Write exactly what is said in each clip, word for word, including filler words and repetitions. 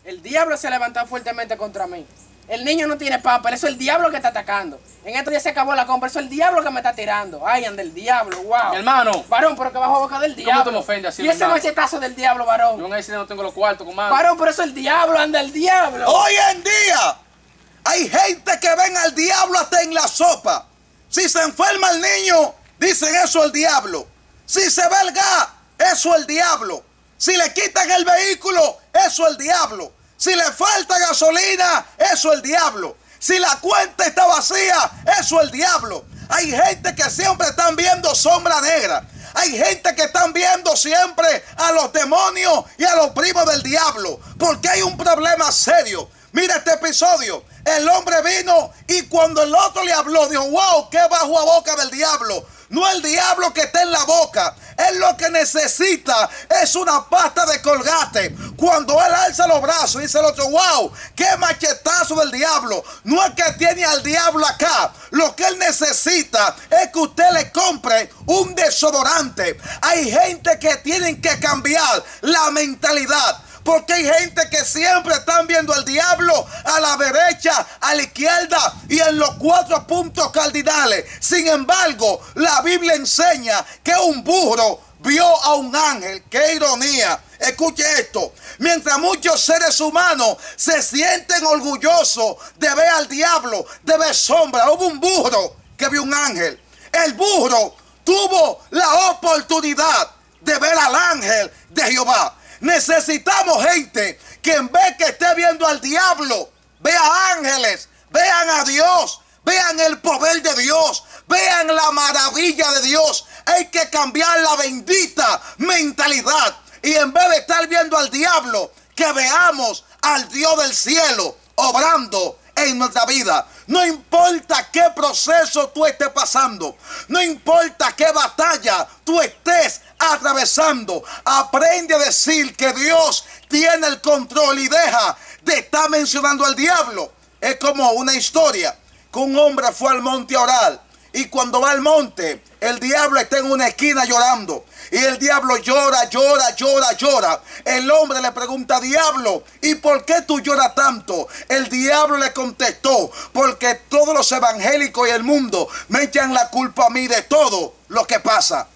El diablo se ha levantado fuertemente contra mí. El niño no tiene papel, eso es el diablo que está atacando. En estos días se acabó la compra, eso es el diablo que me está tirando. Ay, anda el diablo, wow. Mi hermano. Varón, pero que bajo boca del diablo. ¿Cómo te me ofendes así? Y ese machetazo del diablo, varón. Yo en ese no tengo los cuartos, compadre. Varón, pero eso es el diablo, anda el diablo. Hoy en día hay gente que ven al diablo hasta en la sopa. Si se enferma el niño, dicen eso es el diablo. Si se ve el gas, eso es el diablo. Si le quitan el vehículo, eso es el diablo. Si le falta gasolina, eso es el diablo. Si la cuenta está vacía, eso es el diablo. Hay gente que siempre están viendo sombra negra. Hay gente que están viendo siempre a los demonios y a los primos del diablo. Porque hay un problema serio. Mira este episodio. El hombre vino y cuando el otro le habló, dijo, wow, qué bajo a boca del diablo. No el diablo que está en la boca. Él lo que necesita es una pasta de Colgate. Cuando él alza los brazos, dice el otro, wow, qué machetazo del diablo. No es que tiene al diablo acá. Lo que él necesita es que usted le compre un desodorante. Hay gente que tienen que cambiar la mentalidad. Porque hay gente que siempre están viendo al diablo a la derecha, a la izquierda y en los cuatro puntos cardinales. Sin embargo, la Biblia enseña que un burro vio a un ángel. ¡Qué ironía! Escuche esto. Mientras muchos seres humanos se sienten orgullosos de ver al diablo, de ver sombra, hubo un burro que vio un ángel. El burro tuvo la oportunidad de ver al ángel de Jehová. Necesitamos gente que en vez que esté viendo al diablo, vea ángeles, vean a Dios, vean el poder de Dios, vean la maravilla de Dios. Hay que cambiar la bendita mentalidad y en vez de estar viendo al diablo, que veamos al Dios del cielo obrando en nuestra vida. No importa qué proceso tú estés pasando, no importa qué batalla tú estés atravesando, aprende a decir que Dios tiene el control y deja de estar mencionando al diablo. Es como una historia que un hombre fue al monte a orar y cuando va al monte el diablo está en una esquina llorando. Y el diablo llora, llora, llora, llora. El hombre le pregunta, diablo, ¿y por qué tú lloras tanto? El diablo le contestó, porque todos los evangélicos y el mundo me echan la culpa a mí de todo lo que pasa.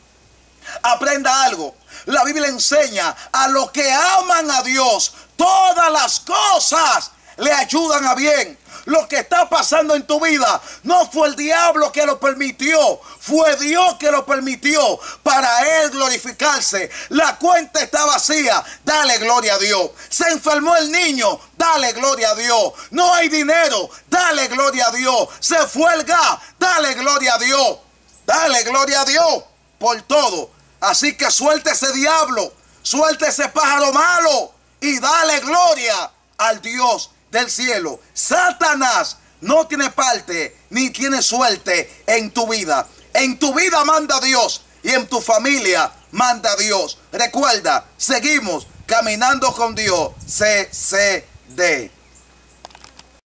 Aprenda algo. La Biblia enseña a los que aman a Dios, todas las cosas le ayudan a bien. Lo que está pasando en tu vida no fue el diablo que lo permitió, fue Dios que lo permitió para él glorificarse. La cuenta está vacía, dale gloria a Dios. Se enfermó el niño, dale gloria a Dios. No hay dinero, dale gloria a Dios. Se fue el gas, dale gloria a Dios. Dale gloria a Dios por todo. Así que suelte ese diablo, suelte ese pájaro malo y dale gloria al Dios del cielo. Satanás no tiene parte ni tiene suerte en tu vida. En tu vida manda Dios y en tu familia manda Dios. Recuerda, seguimos caminando con Dios. C C D.